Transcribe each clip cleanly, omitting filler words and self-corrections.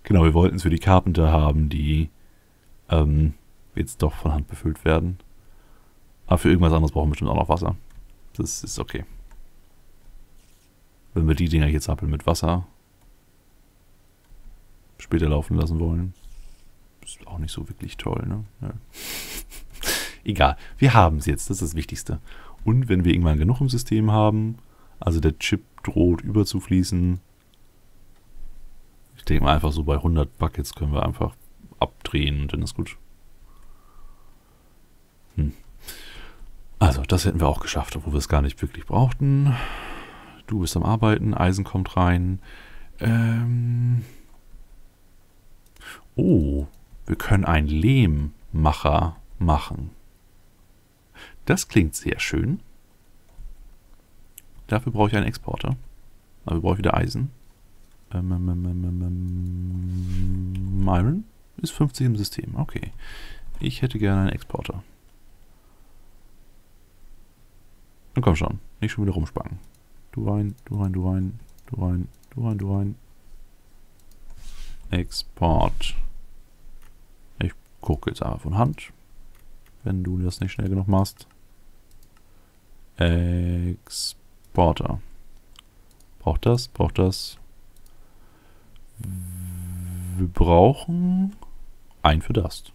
Genau, wir wollten es für die Carpenter haben, die jetzt doch von Hand befüllt werden. Aber für irgendwas anderes brauchen wir bestimmt auch noch Wasser. Das ist okay. Wenn wir die Dinger hier zappeln mit Wasser später laufen lassen wollen. Ist auch nicht so wirklich toll, ne? Ja. Egal, wir haben es jetzt, das ist das Wichtigste. Und wenn wir irgendwann genug im System haben, also der Chip droht überzufließen, ich denke mal einfach so bei 100 Buckets können wir einfach abdrehen und dann ist gut. Also, das hätten wir auch geschafft, obwohl wir es gar nicht wirklich brauchten. Du bist am Arbeiten, Eisen kommt rein. Oh, wir können einen Lehmmacher machen. Das klingt sehr schön. Dafür brauche ich einen Exporter. Aber brauche ich wieder Eisen. Iron ist 50 im System. Okay. Ich hätte gerne einen Exporter. Dann komm schon. Nicht schon wieder rumspannen. Du rein, du rein, du rein, du rein, du rein, du rein. Export. Ich gucke jetzt einfach von Hand. Wenn du das nicht schnell genug machst. Exporter. Braucht das, braucht das. Wir brauchen einen für Dust.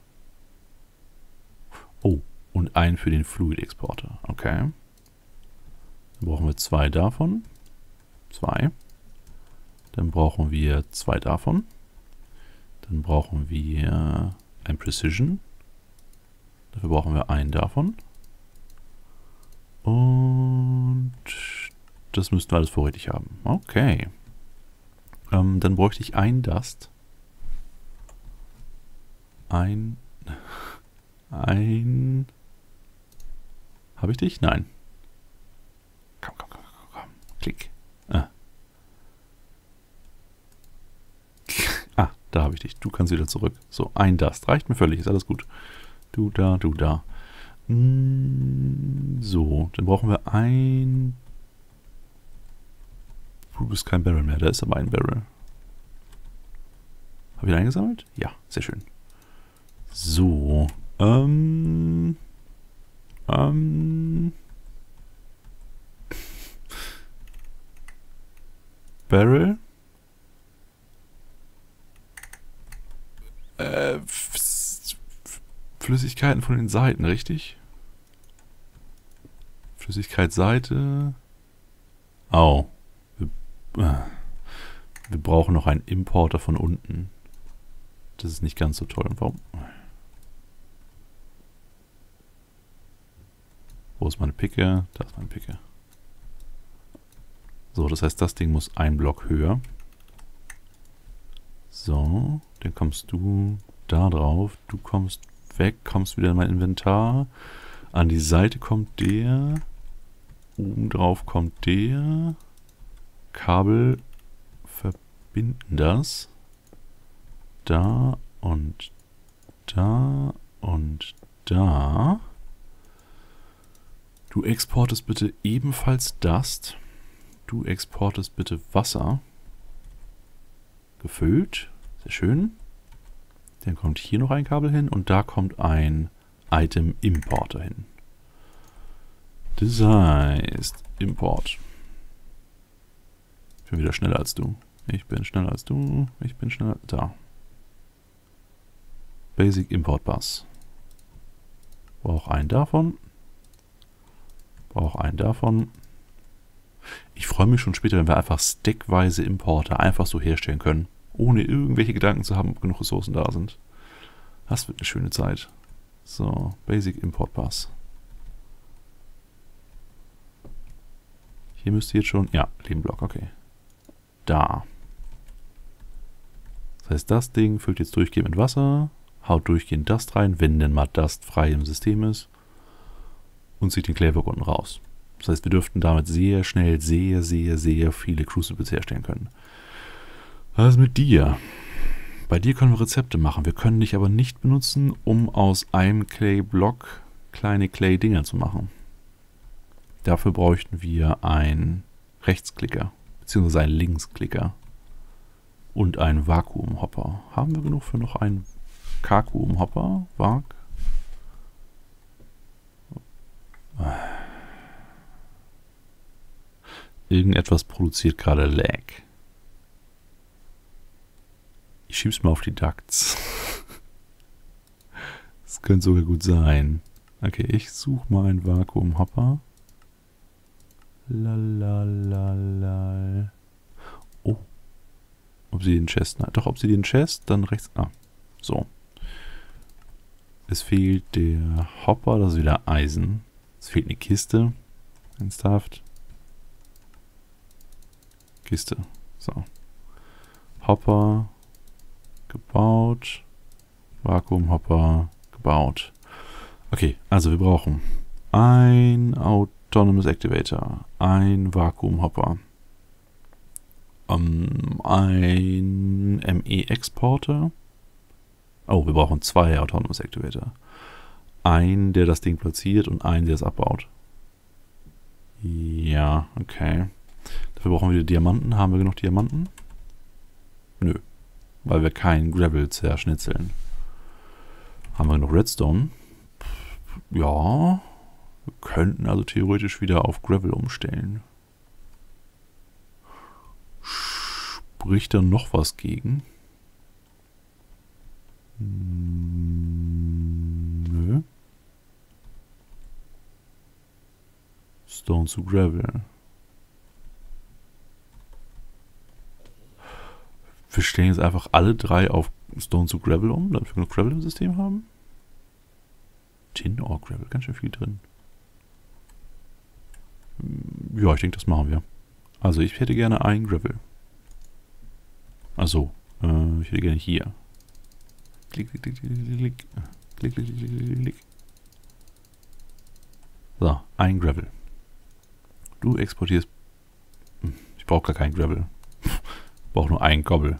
Oh, und einen für den Fluid Exporter. Okay. Dann brauchen wir 2 davon. 2. Dann brauchen wir 2 davon. Dann brauchen wir ein Precision. Dafür brauchen wir einen davon. Und das müssten wir alles vorrätig haben. Okay. Dann bräuchte ich ein Dust. Ein. Habe ich dich? Nein. Komm, komm, komm, komm, komm. Klick. Da habe ich dich. Du kannst wieder zurück. So, ein Dust. Reicht mir völlig. Ist alles gut. Du da, du da. So, dann brauchen wir ein... Du bist kein Barrel mehr. Da ist aber ein Barrel. Habe ich ihn eingesammelt? Ja, sehr schön. So, Barrel. Flüssigkeiten von den Seiten, richtig? Flüssigkeitsseite. Oh. Wir brauchen noch einen Importer von unten. Das ist nicht ganz so toll. Warum? Wo ist meine Picke? Da ist meine Picke. So, das heißt, das Ding muss ein Block höher. So, dann kommst du da drauf. Du kommst weg, kommst wieder in mein Inventar. An die Seite kommt der. Oben drauf kommt der. Kabel verbinden das. Da und da und da. Du exportest bitte ebenfalls Dust. Du exportest bitte Wasser. Gefüllt. Sehr schön. Dann kommt hier noch ein Kabel hin und da kommt ein Item Importer hin. Das heißt Import. Ich bin wieder schneller als du. Ich bin schneller als du. Ich bin schneller. Da. Basic Import Bus. Brauche einen davon. Brauche einen davon. Ich freue mich schon später, wenn wir einfach stackweise Importer einfach so herstellen können. Ohne irgendwelche Gedanken zu haben, ob genug Ressourcen da sind. Das wird eine schöne Zeit. So, Basic Import Bus. Hier müsste jetzt schon... Ja, Lehmblock, okay. Da. Das heißt, das Ding füllt jetzt durchgehend mit Wasser, haut durchgehend Dust rein, wenn denn mal Dust frei im System ist, und zieht den Claywork unten raus. Das heißt, wir dürften damit sehr schnell sehr viele Crucibles herstellen können. Was ist mit dir? Bei dir können wir Rezepte machen. Wir können dich aber nicht benutzen, um aus einem Clay-Block kleine Clay-Dinger zu machen. Dafür bräuchten wir einen Rechtsklicker, beziehungsweise einen Linksklicker. Und ein Vakuumhopper. Haben wir genug für noch einen Kakuumhopper? Irgendetwas produziert gerade Lag. Ich schieb's mal auf die Ducts. Das könnte sogar gut sein. Okay, ich suche mal einen Vakuumhopper. Lalalala. Oh. Obsidian-Chest. Nein, doch, Obsidian-Chest, dann rechts. Ah, so. Es fehlt der Hopper, das ist wieder Eisen. Es fehlt eine Kiste. Ernsthaft. Kiste. So. Hopper. Gebaut. Vakuumhopper. Gebaut. Okay, also wir brauchen ein Autonomous Activator. Ein Vakuumhopper. Ein ME-Exporter. Oh, wir brauchen 2 Autonomous Activator. Einen, der das Ding platziert und einen, der es abbaut. Ja, okay. Dafür brauchen wir wieder Diamanten. Haben wir genug Diamanten? Nö. Weil wir kein Gravel zerschnitzeln. Haben wir genug Redstone? Ja. Wir könnten also theoretisch wieder auf Gravel umstellen. Spricht da noch was gegen? Nö. Stone zu Gravel. Wir stellen jetzt einfach alle 3 auf Stone zu Gravel um, damit wir genug Gravel im System haben. Tin Ore Gravel, ganz schön viel drin. Ja, ich denke, das machen wir. Also ich hätte gerne ein Gravel. Also, ich hätte gerne hier. Klick, klick, klick, klick, klick. Klick, klick, klick, klick, klick. So, ein Gravel. Du exportierst... Ich brauche gar keinen Gravel. Ich brauche nur einen Cobble.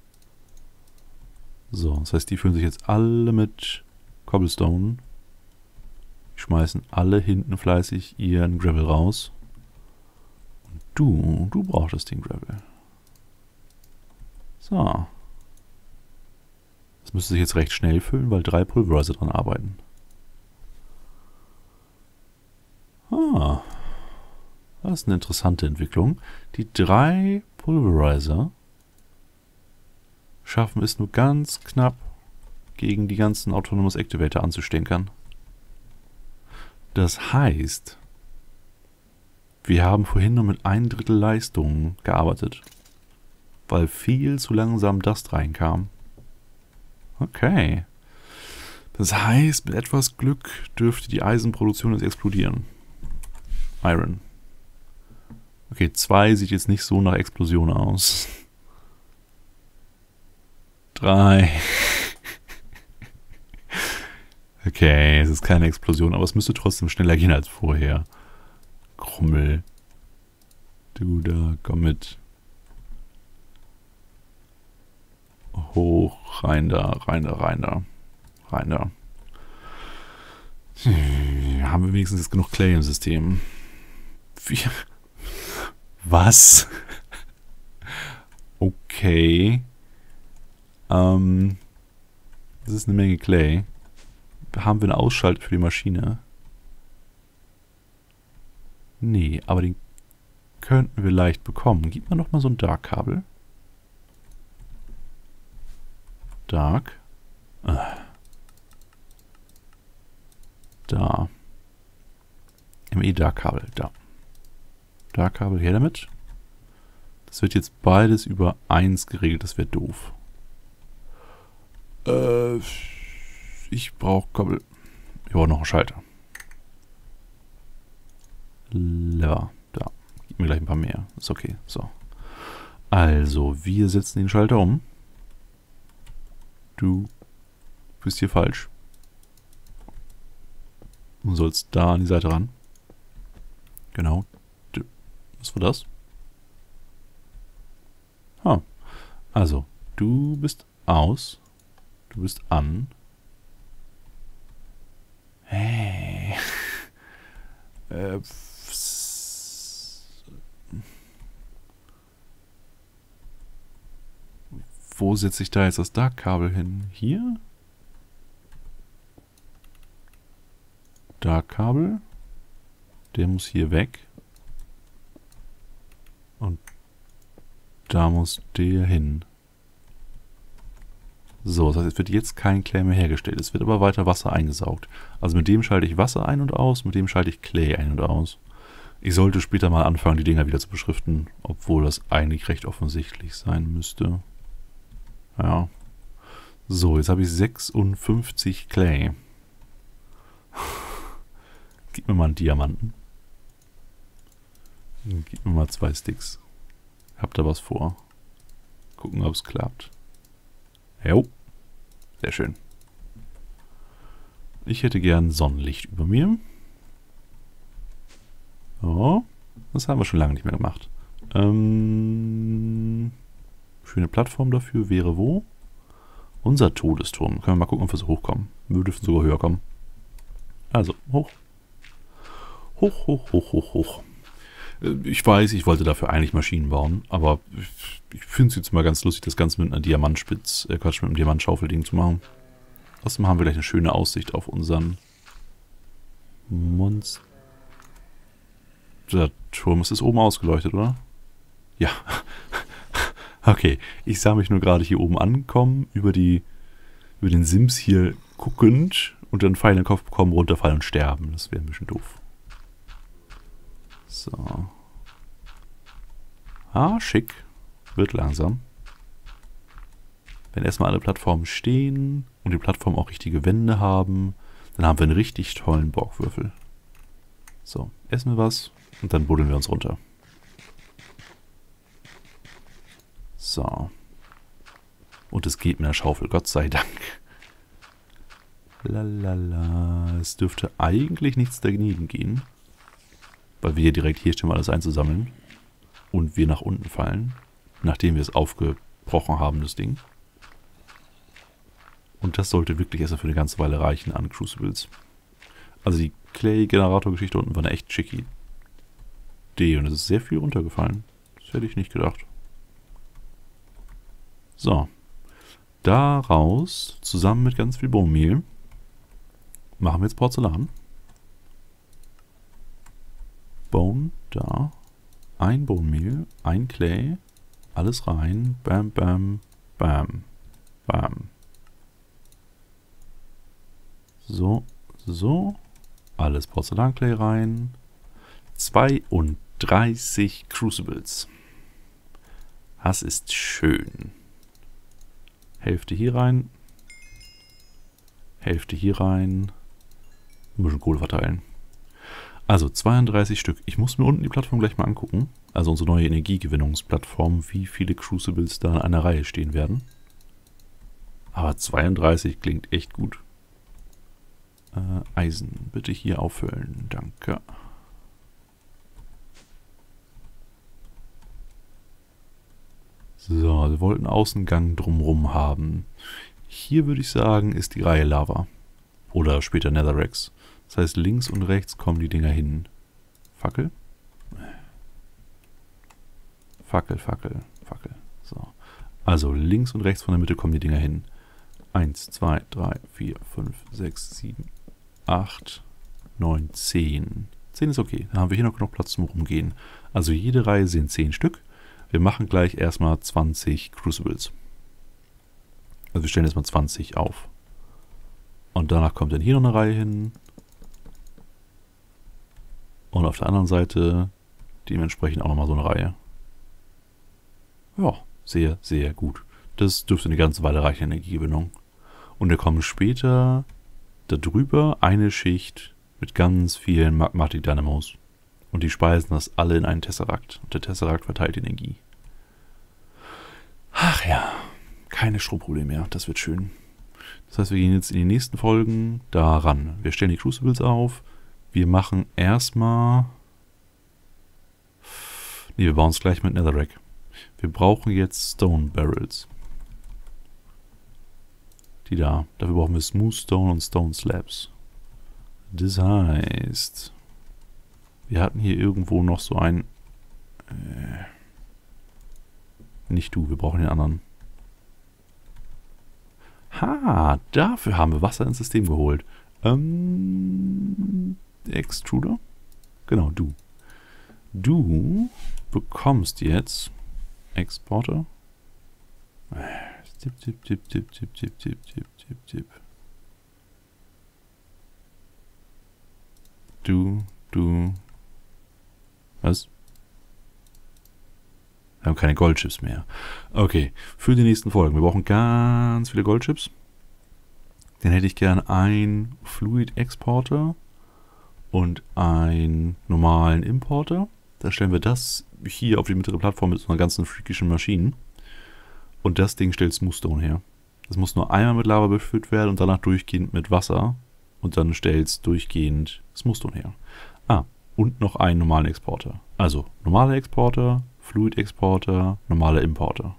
So, das heißt, die füllen sich jetzt alle mit Cobblestone. Die schmeißen alle hinten fleißig ihren Gravel raus. Und du brauchst das Ding Gravel. So. Das müsste sich jetzt recht schnell füllen, weil 3 Pulverizer dran arbeiten. Ah. Das ist eine interessante Entwicklung. Die 3 Pulverizer schaffen es nur ganz knapp, gegen die ganzen Autonomous Activator anzustänkern. Das heißt, wir haben vorhin nur mit 1/3 Leistung gearbeitet, weil viel zu langsam Dust reinkam. Okay. Das heißt, mit etwas Glück dürfte die Eisenproduktion jetzt explodieren. Iron. Okay, 2 sieht jetzt nicht so nach Explosion aus. 3. Okay, es ist keine Explosion, aber es müsste trotzdem schneller gehen als vorher. Krummel. Du da, komm mit. Hoch, rein da, rein da, rein da. Rein da. Haben wir wenigstens jetzt genug Clay im System? Was? Okay. Das ist eine Menge Clay. Haben wir einen Ausschalter für die Maschine? Nee, aber den könnten wir leicht bekommen. Gib mir noch mal so ein Dark-Kabel. Dark. Da. ME-Dark-Kabel, da. Dark-Kabel, her damit. Das wird jetzt beides über 1 geregelt, das wäre doof. Ich brauche Kabel. Ich brauche noch einen Schalter. Lever, da. Gib mir gleich ein paar mehr. Ist okay, so. Also, wir setzen den Schalter um. Du bist hier falsch. Du sollst da an die Seite ran. Genau. Was war das? Ah. Also, du bist aus. Du bist an. Hey. Wo setze ich da jetzt das Dark-Kabel hin? Hier? Dark-Kabel. Der muss hier weg. Und da muss der hin. So, das heißt, es wird jetzt kein Clay mehr hergestellt. Es wird aber weiter Wasser eingesaugt. Also mit dem schalte ich Wasser ein und aus, mit dem schalte ich Clay ein und aus. Ich sollte später mal anfangen, die Dinger wieder zu beschriften, obwohl das eigentlich recht offensichtlich sein müsste. Ja. So, jetzt habe ich 56 Clay. Gib mir mal einen Diamanten. Gib mir mal 2 Sticks. Habt da was vor? Gucken, ob es klappt. Jo. Sehr schön. Ich hätte gern Sonnenlicht über mir. Oh, das haben wir schon lange nicht mehr gemacht. Schöne Plattform dafür wäre wo? Unser Todesturm. Können wir mal gucken, ob wir so hochkommen. Wir dürfen sogar höher kommen. Also, hoch. Hoch, hoch, hoch, hoch, hoch. Ich weiß, ich wollte dafür eigentlich Maschinen bauen, aber ich finde es jetzt mal ganz lustig, das Ganze mit einer mit einem Diamantschaufelding zu machen. Außerdem haben wir gleich eine schöne Aussicht auf unseren Monster. Der Turm ist oben ausgeleuchtet, oder? Ja. Okay, ich sah mich nur gerade hier oben ankommen, über den Sims hier guckend und dann Pfeil in den Kopf bekommen, runterfallen und sterben. Das wäre ein bisschen doof. So. Ah, schick. Wird langsam. Wenn erstmal alle Plattformen stehen und die Plattformen auch richtige Wände haben, dann haben wir einen richtig tollen Borgwürfel. So, essen wir was und dann buddeln wir uns runter. So. Und es geht mit der Schaufel, Gott sei Dank. Lalala. Es dürfte eigentlich nichts dagegen gehen. Weil wir direkt hier stehen, um alles einzusammeln. Und wir nach unten fallen. Nachdem wir es aufgebrochen haben, das Ding. Und das sollte wirklich erstmal für eine ganze Weile reichen an Crucibles. Also die Clay-Generator-Geschichte unten war eine echt schicke Idee. Und es ist sehr viel runtergefallen. Das hätte ich nicht gedacht. So. Daraus, zusammen mit ganz viel Bohnenmehl, machen wir jetzt Porzellan. Bone, da. Ein Bohnenmehl, ein Clay, alles rein. Bam, bam, bam, bam. So, so. Alles Porzellanclay rein. 32 Crucibles. Das ist schön. Hälfte hier rein. Hälfte hier rein. Ein bisschen Kohle verteilen. Also 32 Stück. Ich muss mir unten die Plattform gleich mal angucken. Also unsere neue Energiegewinnungsplattform, wie viele Crucibles da in einer Reihe stehen werden. Aber 32 klingt echt gut. Eisen, bitte hier auffüllen. Danke. So, wir wollten Außengang drumherum haben. Hier würde ich sagen, ist die Reihe Lava. Oder später Netherracks. Das heißt, links und rechts kommen die Dinger hin. Fackel? Fackel, Fackel, Fackel. So. Also links und rechts von der Mitte kommen die Dinger hin. 1, 2, 3, 4, 5, 6, 7, 8, 9, 10. 10 ist okay. Dann haben wir hier noch genug Platz zum Rumgehen. Also jede Reihe sind 10 Stück. Wir machen gleich erstmal 20 Crucibles. Also wir stellen erstmal 20 auf. Und danach kommt dann hier noch eine Reihe hin. Und auf der anderen Seite dementsprechend auch nochmal so eine Reihe. Ja, sehr, sehr gut. Das dürfte eine ganze Weile reichen, Energiegewinnung. Und da kommen später darüber eine Schicht mit ganz vielen Magmatic Dynamos. Und die speisen das alle in einen Tesseract. Und der Tesseract verteilt Energie. Ach ja, keine Stromprobleme mehr. Das wird schön. Das heißt, wir gehen jetzt in die nächsten Folgen daran. Wir stellen die Crucibles auf. Wir machen erstmal... Ne, wir bauen es gleich mit Netherrack. Wir brauchen jetzt Stone Barrels. Die da. Dafür brauchen wir Smooth Stone und Stone Slabs. Das heißt... Wir hatten hier irgendwo noch so ein... Nicht du, wir brauchen den anderen. Ha, dafür haben wir Wasser ins System geholt. Extruder? Genau, du. Du bekommst jetzt Exporter. Tipp, tipp, tipp, tipp, tipp, tipp, tipp, tipp, tipp, tipp. Du. Was? Wir haben keine Goldchips mehr. Okay, für die nächsten Folgen. Wir brauchen ganz viele Goldchips. Dann hätte ich gern einen Fluid Exporter und einen normalen Importer. Dann stellen wir das hier auf die mittlere Plattform mit so einer ganzen freakischen Maschinen. Und das Ding stellt Smoothstone her. Das muss nur einmal mit Lava befüllt werden und danach durchgehend mit Wasser. Und dann stellt es durchgehend Smoothstone her. Ah, und noch einen normalen Exporter. Also normaler Exporter, Fluid Exporter, normaler Importer.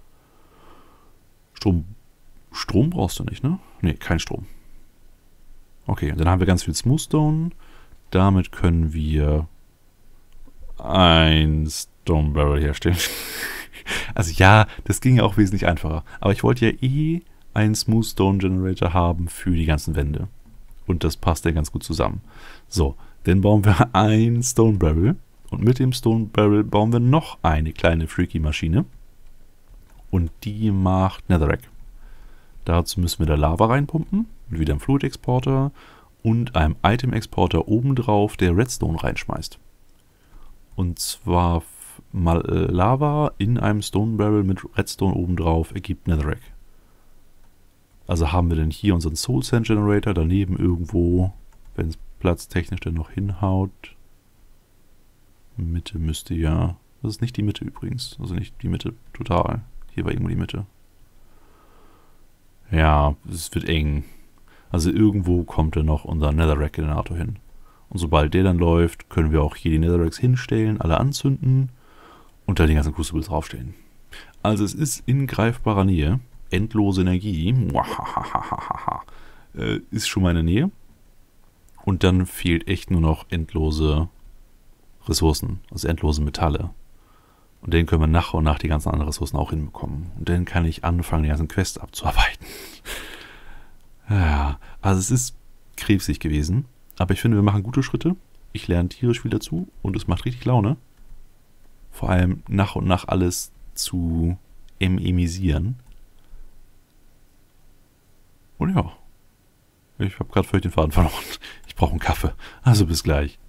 Strom brauchst du nicht, ne? Ne, kein Strom. Okay, und dann haben wir ganz viel Smoothstone. Damit können wir ein Stone Barrel herstellen. Also ja, das ging ja auch wesentlich einfacher. Aber ich wollte ja einen Smoothstone Generator haben für die ganzen Wände. Und das passt ja ganz gut zusammen. So, dann bauen wir ein Stone Barrel. Und mit dem Stone Barrel bauen wir noch eine kleine freaky Maschine. Und die macht Netherrack. Dazu müssen wir da Lava reinpumpen. Mit wieder einem Fluid Exporter und einem Item Exporter obendrauf, der Redstone reinschmeißt. Und zwar mal Lava in einem Stone Barrel mit Redstone obendrauf ergibt Netherrack. Also haben wir dann hier unseren Soul Sand Generator, daneben irgendwo, wenn es platztechnisch dann noch hinhaut. Mitte müsste ja... Das ist nicht die Mitte übrigens, also nicht die Mitte total. Hier war irgendwo die Mitte. Ja, es wird eng. Also irgendwo kommt dann noch unser Netherrack-Generator hin. Und sobald der dann läuft, können wir auch hier die Netherracks hinstellen, alle anzünden und da die ganzen Crucibles draufstellen. Also es ist in greifbarer Nähe. Endlose Energie. Ist schon mal in der Nähe. Und dann fehlt echt nur noch endlose Ressourcen, also endlose Metalle. Und dann können wir nach und nach die ganzen anderen Ressourcen auch hinbekommen. Und dann kann ich anfangen, die ganzen Quests abzuarbeiten. Ja, also es ist krebsig gewesen. Aber ich finde, wir machen gute Schritte. Ich lerne tierisch viel dazu und es macht richtig Laune. Vor allem nach und nach alles zu emisieren. Und ja, ich habe gerade völlig den Faden verloren. Ich brauche einen Kaffee. Also bis gleich.